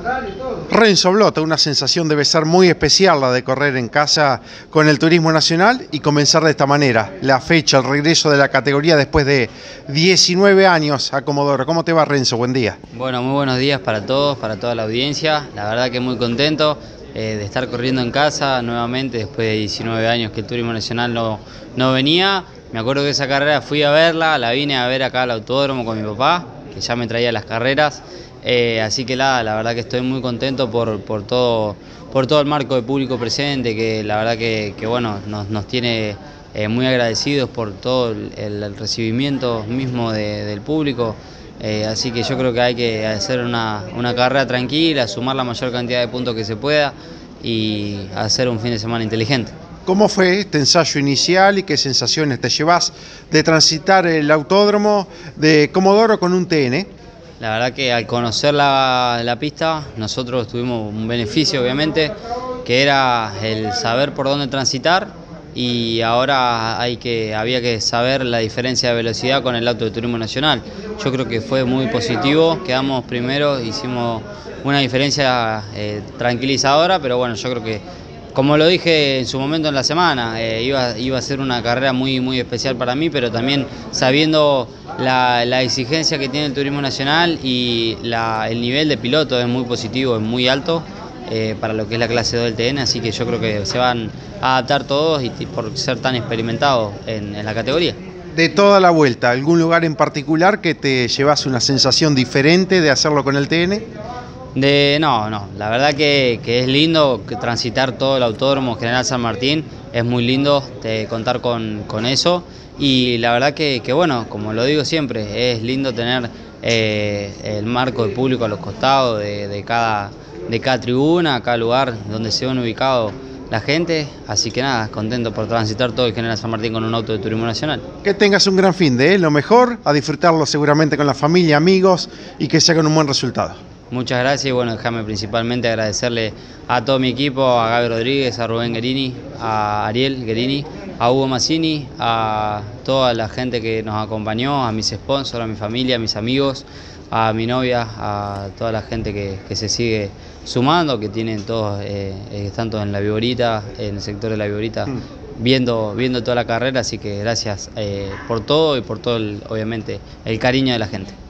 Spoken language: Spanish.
Renzo Blota, una sensación debe ser muy especial la de correr en casa con el Turismo Nacional y comenzar de esta manera, la fecha, el regreso de la categoría después de 19 años a Comodoro. ¿Cómo te va, Renzo? Buen día. Bueno, muy buenos días para todos, para toda la audiencia. La verdad que muy contento de estar corriendo en casa nuevamente después de 19 años que el Turismo Nacional no venía. Me acuerdo que esa carrera fui a verla, la vine a ver acá al autódromo con mi papá, que ya me traía las carreras. Así que la verdad que estoy muy contento por todo el marco de público presente, que la verdad que bueno, nos tiene muy agradecidos por todo el recibimiento mismo del público. Así que yo creo que hay que hacer una carrera tranquila, sumar la mayor cantidad de puntos que se pueda y hacer un fin de semana inteligente. ¿Cómo fue este ensayo inicial y qué sensaciones te llevas de transitar el autódromo de Comodoro con un TN? La verdad que al conocer la pista nosotros tuvimos un beneficio obviamente, que era el saber por dónde transitar, y ahora había que saber la diferencia de velocidad con el auto de Turismo Nacional. Yo creo que fue muy positivo, quedamos primeros, hicimos una diferencia tranquilizadora, pero bueno, yo creo que, como lo dije en su momento en la semana, iba a ser una carrera muy especial para mí, pero también sabiendo la exigencia que tiene el Turismo Nacional y el nivel de piloto es muy positivo, es muy alto para lo que es la clase 2 del TN, así que yo creo que se van a adaptar todos y por ser tan experimentados en la categoría. De toda la vuelta, ¿algún lugar en particular que te llevas una sensación diferente de hacerlo con el TN? No, la verdad que es lindo transitar todo el autódromo General San Martín, es muy lindo contar con eso, y la verdad que bueno, como lo digo siempre, es lindo tener el marco de público a los costados de cada tribuna, cada lugar donde se van ubicados la gente, así que nada, contento por transitar todo el General San Martín con un auto de Turismo Nacional. Que tengas un gran fin de lo mejor, a disfrutarlo seguramente con la familia, amigos, y que sea con un buen resultado. Muchas gracias y bueno, déjame principalmente agradecerle a todo mi equipo, a Gaby Rodríguez, a Rubén Guerini, a Ariel Guerini, a Hugo Mazzini, a toda la gente que nos acompañó, a mis sponsors, a mi familia, a mis amigos, a mi novia, a toda la gente que se sigue sumando, que tienen todos, están todos en la Viborita, en el sector de la Viborita, viendo toda la carrera, así que gracias por todo y por todo obviamente el cariño de la gente.